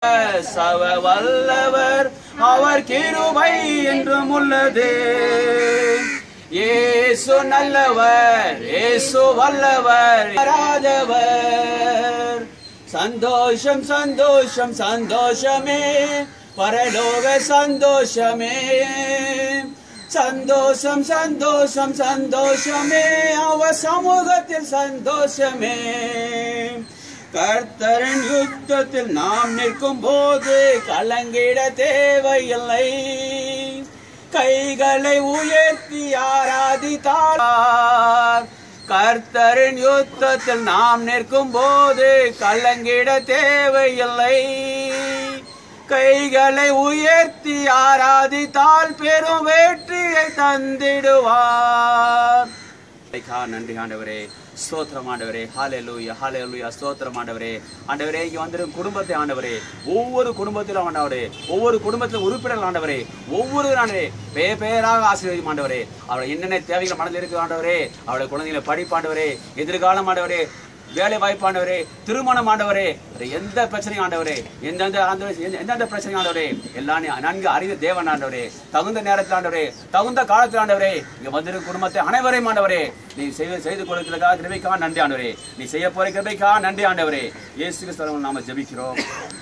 சர்வ வல்லவர் அவர் கிருபை என்றும் உள்ளது. இயேசு நல்லவர், இயேசு வல்லவர், ராஜவர். சந்தோஷம் சந்தோஷம் சந்தோஷமே, பரலோக சந்தோஷமே. சந்தோஷம் சந்தோஷம் சந்தோஷமே, அவர் சமூகத்தில் சந்தோஷமே. கர்த்தரின் யுத்தத்தில் நாம் நிற்கும் போது கலங்கிட தேவையில்லை. கைகளை உயர்த்தி ஆராதித்தார். கர்த்தரின் யுத்தத்தில் நாம் நிற்கும் போது கலங்கிட தேவையில்லை. கைகளை உயர்த்தி ஆராதித்தால் பெரும் வெற்றியை தந்திடுவார். நன்றி ஆண்டவரே, ஸ்தோத்திரம் ஆண்டவரே. ஹல்லேலூயா ஹல்லேலூயா, ஸ்தோத்திரம் ஆண்டவரே. ஆண்டவரே, இங்கே வந்திருக்கும் குடும்பத்தை ஆண்டவரே, ஒவ்வொரு குடும்பத்திலும் ஆண்டவரே, ஒவ்வொரு குடும்பத்திலும் உறுப்பினர் ஆண்டவரே, ஒவ்வொரு ஆண்டவரே பேராக ஆசீர்வதிக்கும் ஆண்டவரே. அவருடைய என்னென்ன தேவைகள் மனதில் இருக்கு ஆண்டவரே, அவருடைய குழந்தைகளை படிப்பாண்டவரே, எதிர்காலம் ஆண்டவரே, வேலை வாய்ப்பாண்டவரே, திருமணம் ஆண்டவரே, எந்த பிரச்சனையும் ஆண்டவரே, எந்தெந்த பிரச்சனையும் ஆண்டவரே எல்லாம் நன்கு அறிந்த தேவன் ஆண்டவரே. தகுந்த நேரத்தில் ஆண்டவரே, தகுந்த காலத்தில் ஆண்டவரே, இங்க வந்திருக்கும் குடும்பத்தை அனைவரையும் ஆண்டவரே நீ செய்து கொடுக்கிறதுக்காக கிருபைக்காக நன்றி ஆண்டவரே. நீ செய்ய போற கிருபைக்காக நன்றி ஆண்டவரே. இயேசு கிறிஸ்துவின் நாம ஜெபிக்கிறோம்.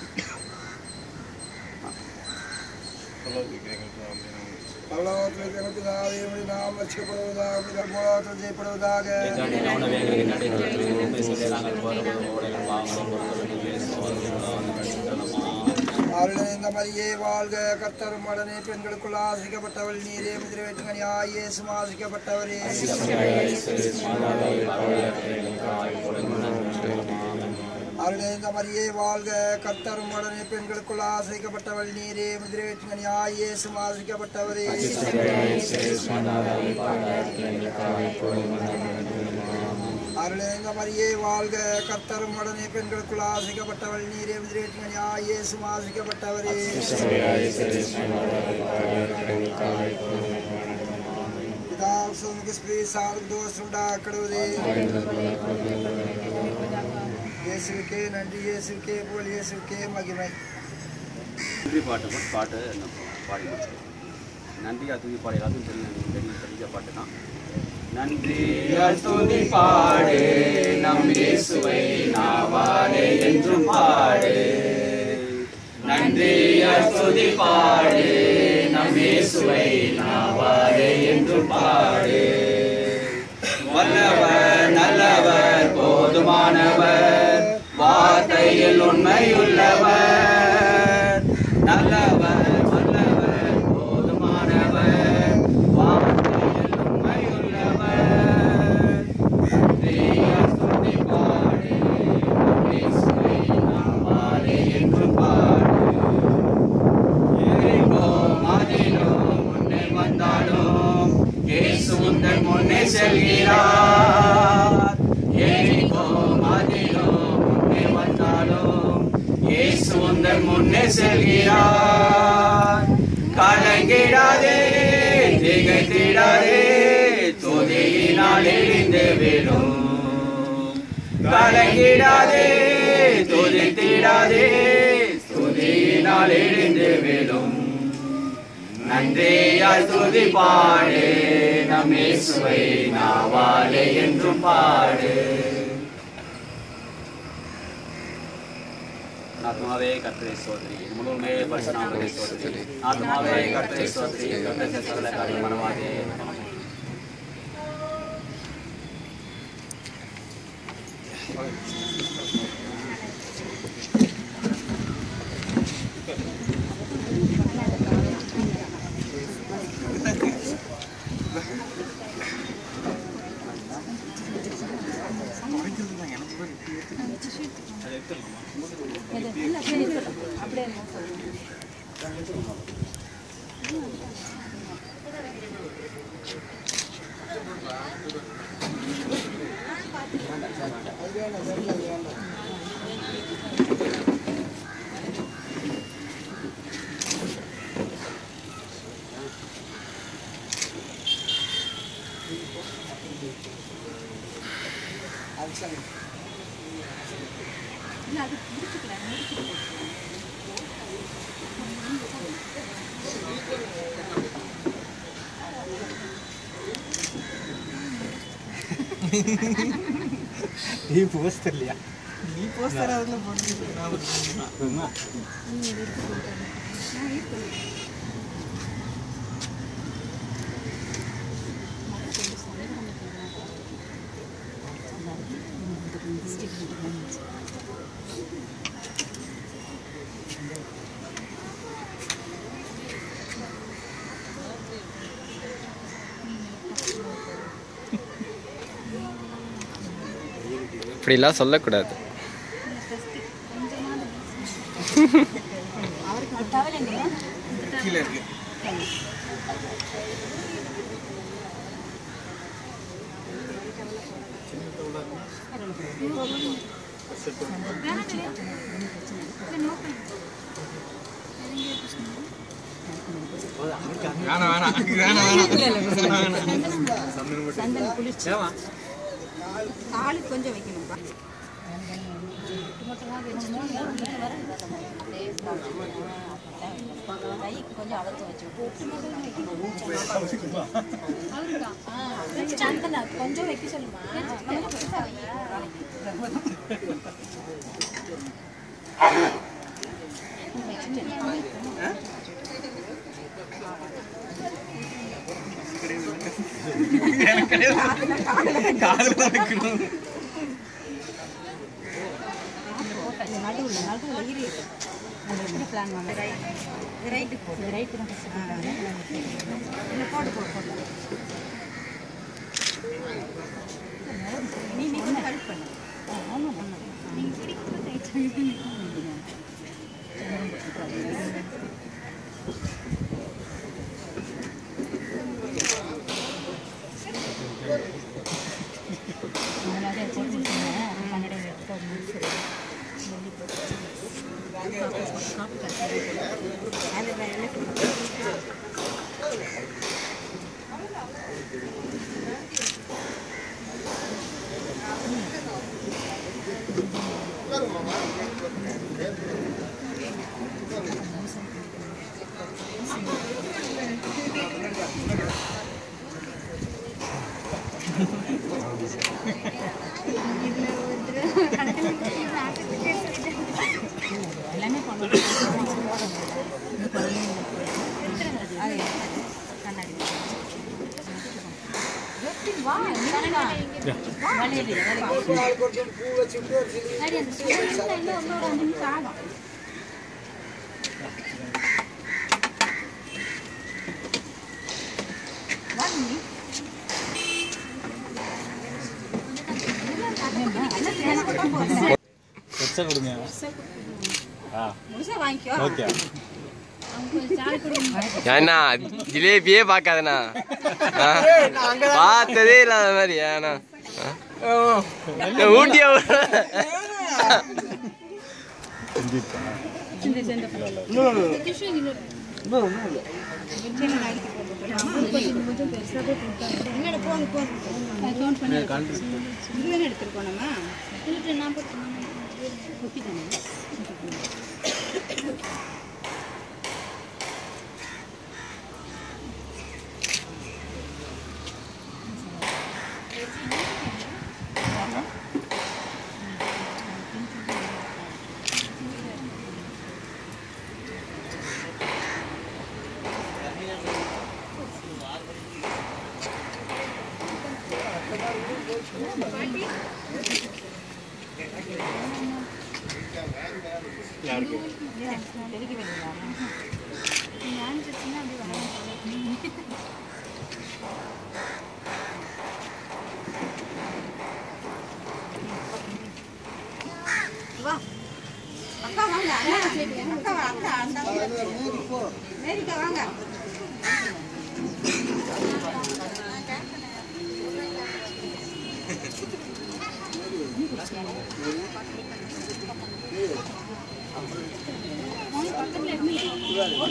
மரியே வாழ்க, கர்த்தரும் உடனே பெண்களுக்குள் ஆசிக்கப்பட்டவள் நீரே, முதிரவேற்றுங்கனியாய் இயேசுவும் ஆசிக்கப்பட்டவரே. அருளேந்த மரியே வாழ்க, கர்த்தரும் உடனே பெண்களுக்குள் ஆசிக்கப்பட்டவள் நீரே, முதிரவேற்றுங்கனியாய் இயேசுவும் ஆசிக்கப்பட்டவரே. அருளேந்த மரியே வாழ்க, கர்த்தரும் உடனே பெண்களுக்குள் ஆசிக்கப்பட்டவள் நீரே, முதிரவேற்றுங்கனியாய் இயேசுவும் ஆசிக்கப்பட்டவரே. இயேசுவுக்கே நன்றி, இயேசுவுக்கே போல், இயேசுவுக்கே மகிமை. நன்றி பாட்டு பாடி முடிச்சோம். நன்றியா துதி பாடு எல்லாத்தையும் தெரிஞ்ச பாட்டு தான். நன்றியா துதி பாடு, நம் இயேசுவை நாவாலே என்றும் பாடு. நன்றியா துதி பாடு, நம் இயேசுவை நாவாலே என்றும் பாடு. வல்லவர் நல்லவர் போதுமானவர், வார்த்தையில் உண்மையுள்ளவர். நல்லவர் வல்லவர் போதுமானவர், வார்த்தையில் உண்மையுள்ளவர். நன்றியா துதி பாடு, இயேசுவை நாவாலே என்றும் பாடு. எரிகோ மதிலும் முன்னே வந்தாலும் இயேசு உந்தன் முன்னே செல்கிறார். எரிகோ மதிலும் முன்னே வந்தாலும் இயேசு உந்தன் முன்னே செல்கிறார். கலங்கிடாதே, திகைத்திடாதே, துதியினால் எழுந்து விடும். கலங்கிடாதே, துதித்திடாதே, துதியினால் எழுந்து விடும். நன்றியால் துதி பாடு, நம் இயேசுவை நாவாலே என்றும் பாடு. ஆத்மாவே கர்த்தரை ஸ்தோத்திரி, முழுமே பரிசுத்தநாமத்தை ஸ்தோத்திரி. ஆத்மாவே கர்த்தரை ஸ்தோத்திரி, கர்த்தர் சகல காரியம் மறவாதே. நீ போஸ்டர் இல்லையா? நீ போஸ்டர் அதுல போட்டுருக்கா? இப்படிலாம் சொல்லக்கூடாது. கீழே இருக்கு. காலுக்கு கொஞ்சம் வைக்கணும். கைக்கு கொஞ்சம் அழுத்தம் வச்சு கொஞ்சம் வைக்க சொல்லுமா. ஏன்னா ஜிலேபியே பார்க்காதண்ணா, பார்த்ததே இல்லாத மாதிரி. ஏன்னா ஊட்டியா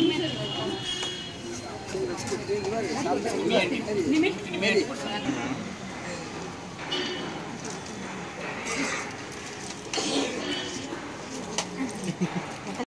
நிமிட்